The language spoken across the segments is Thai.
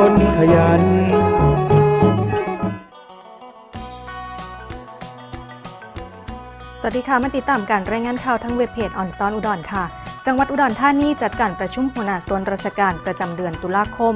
คนขยันสวัสดีค่ะมาติดตามการรายงานข่าวทั้งเว็บเพจออนซอนอุดรค่ะจังหวัดอุดรธานีจัดการประชุมหัวหน้าส่วนราชการประจำเดือนตุลาคม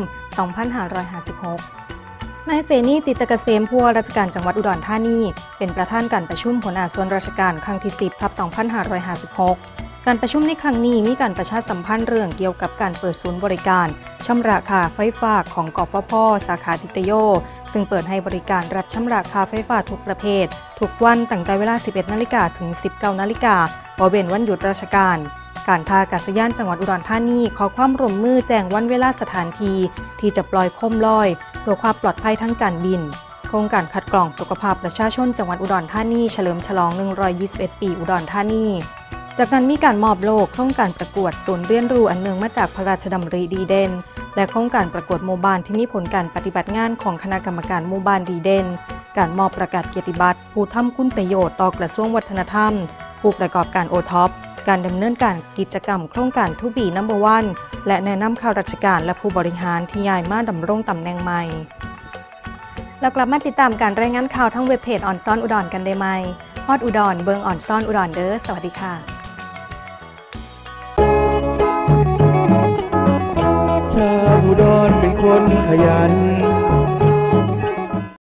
2556 นายเสนีจิตเกษมผู้ว่าราชการจังหวัดอุดรธานีเป็นประธานการประชุมหัวหน้าส่วนราชการครั้งที่ 10/2556 การประชุมในครั้งนี้มีการประชาสัมพันธ์เรื่องเกี่ยวกับการเปิดศูนย์บริการชำระค่าไฟฟ้าของกฟผ.สาขาทิตโยซึ่งเปิดให้บริการรับชำระค่าไฟฟ้าทุกประเภททุกวันตั้งแต่เวลา 11 นาฬิกาถึง 19 นาฬิกาบ่เว้นวันหยุดราชการการท่าอากาศยานจังหวัดอุดรธานีขอความร่วมมือแจ้งวันเวลาสถานที่ที่จะปล่อยโคมลอยเพื่อความปลอดภัยทั้งการบินโครงการคัดกรองสุขภาพประชาชนจังหวัดอุดรธานีเฉลิมฉลอง121 ปีอุดรธานีจากนั้นมีการมอบโล่โครงการประกวดศูนย์เรียนรู้อันเนื่องมาจากพระราชดำริดีเด่นและโครงการประกวดหมู่บ้านที่มีผลการปฏิบัติงานของคณะกรรมการหมู่บ้านดีเด่นการมอบประกาศเกียรติบัตรผู้ทำคุณประโยชน์ต่อกระทรวงวัฒนธรรมผู้ประกอบการโอท็อปการดำเนินการกิจกรรมโครงการทูบีนัมเบอร์วันและแนะนำข้าราชการและผู้บริหารที่ย้ายมาดำรงตำแหน่งใหม่แล้วกลับมาติดตามการรายงานข่าวทั้งเว็บเพจออนซอนอุดรกันได้ไหมฮอดอุดรเบิงออนซอนอุดรเด้อสวัสดีค่ะชาวอุดรเป็นคนขยัน